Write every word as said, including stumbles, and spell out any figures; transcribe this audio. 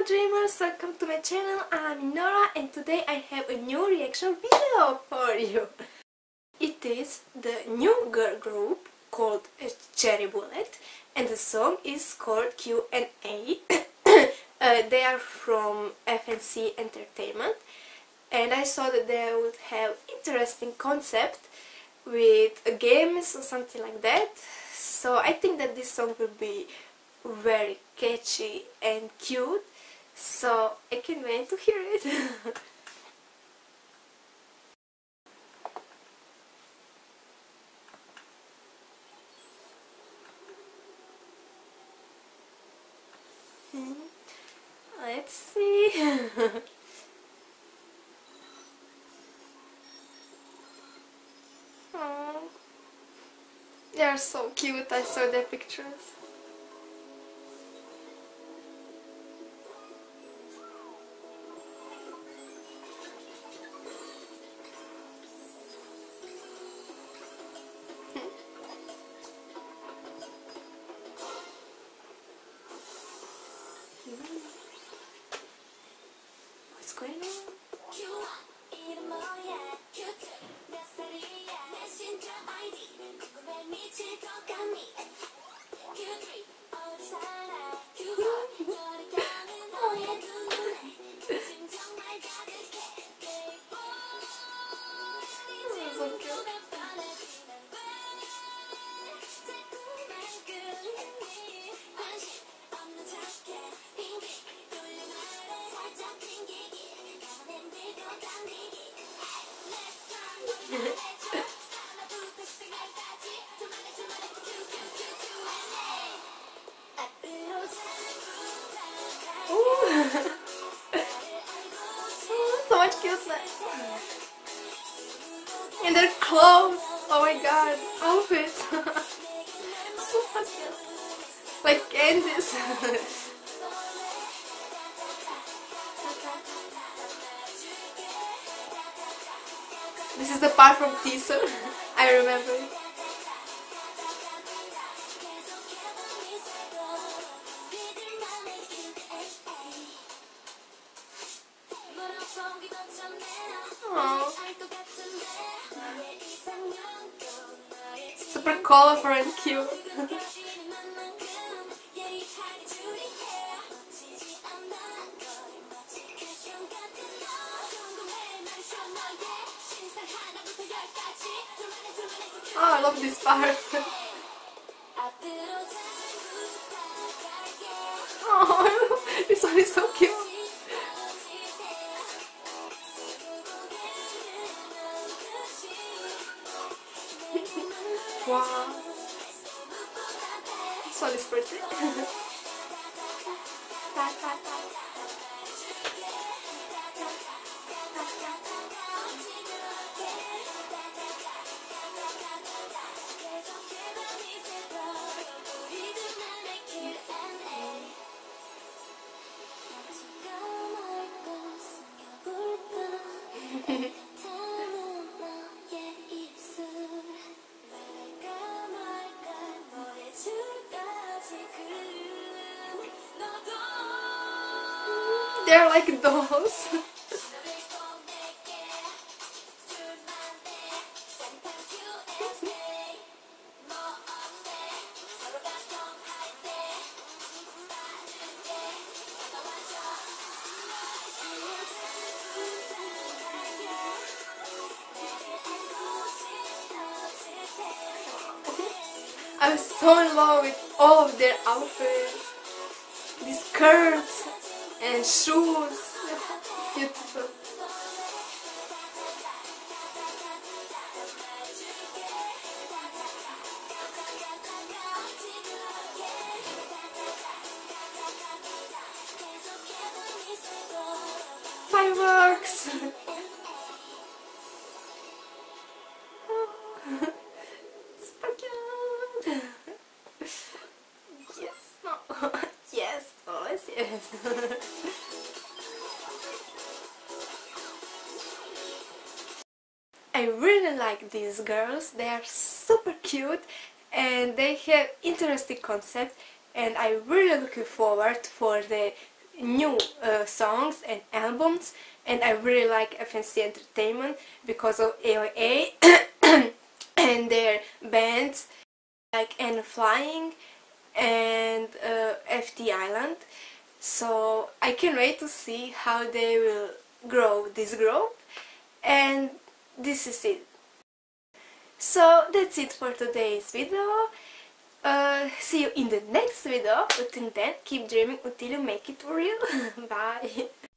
Hello dreamers, welcome to my channel. I'm Nora and today I have a new reaction video for you. It is the new girl group called Cherry Bullet and the song is called Q and A. uh, they are from F N C Entertainment and I saw that they would have interesting concept with games or something like that. So I think that this song will be very catchy and cute, so I can't wait to hear it. Let's see. Oh, they are so cute. I saw their pictures. What's going on? So cute. So much cuteness. And their clothes, oh my god, outfits. So cute. Like Candice. This is the part from teaser. I remember it. Aww. Super colorful and cute. Oh, I love this part. Oh, this one is so cute. Wow, this one is pretty. They're like dolls. I'm so in love with all of their outfits, these skirts and shoes. Beautiful. Fireworks. Super cute. Yes, no. Yes, always yes. I really like these girls. They are super cute and they have interesting concept and I'm really looking forward for the new uh, songs and albums, and I really like F N C Entertainment because of A O A and their bands like N.Flying and uh, F T Island. So I can't wait to see how they will grow this group, and this is it. So that's it for today's video. Uh, see you in the next video. Until then, keep dreaming until you make it real. Bye.